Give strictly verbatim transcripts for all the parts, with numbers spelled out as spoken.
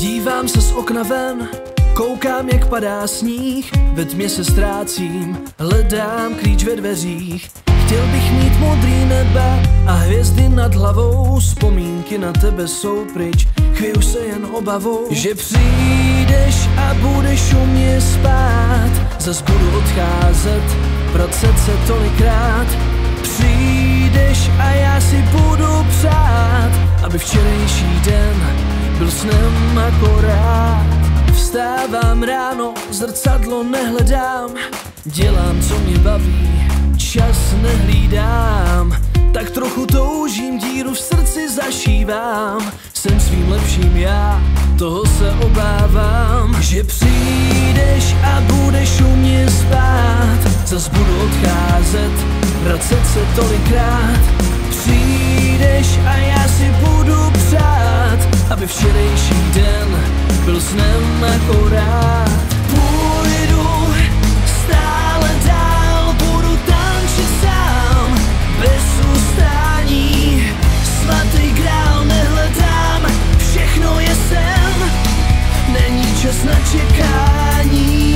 Dívám se z okna ven, koukám, jak padá sníh, ve tmě se ztrácím, hledám klíč ve dveřích. Chtěl bych mít modrý nebe a hvězdy nad hlavou, vzpomínky na tebe jsou pryč, chvěju se jen obavou, že přijdeš a budeš u mě spát. Zas budu odcházet, vracet se tolikrát. Přijdeš a já si budu přát, aby včerejší den byl snem akorát. Vstávám ráno, zrcadlo nehledám, dělám, co mě baví, čas nehlídám. Tak trochu toužím, díru v srdci zašívám, jsem svým lepším já, toho se obávám. Že přijdeš a budeš u mě spát, zas budu odcházet, vracet se tolikrát. Přijdeš a já si budu přát, aby včerejší den byl snem akorát. Půjdu stále dál, budu tančit sám, bez ustání. Svatý grál nehledám, všechno je sen, není čas na čekání.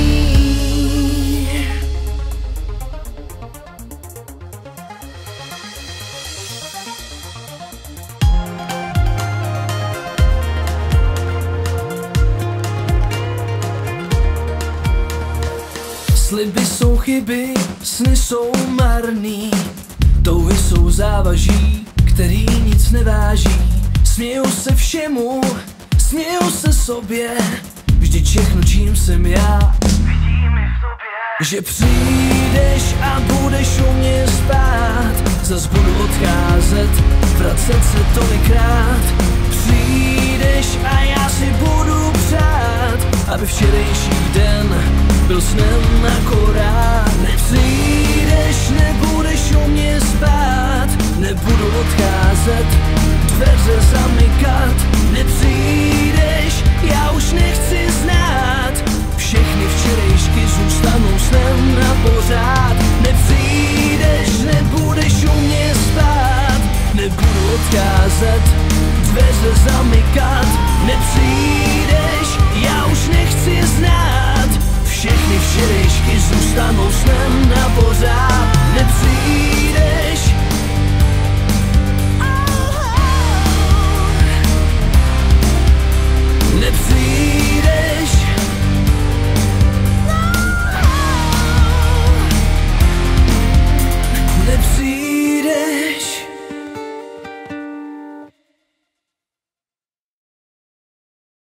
Sliby jsou chyby, sny jsou marný, touhy jsou závaží, který nic neváží. Směju se všemu, směju se sobě, vždyť všechno, čím jsem já, vidím i v tobě. Že přijdeš a budeš u mě spát, zas budu odcházet, vracet se tolikrát. Přijdeš a já si budu přát, aby včerejší den byl snem akorát. Nepřijdeš, nebudeš u mě spát, nebudu odcházet, dveře zamykat. Nepřijdeš,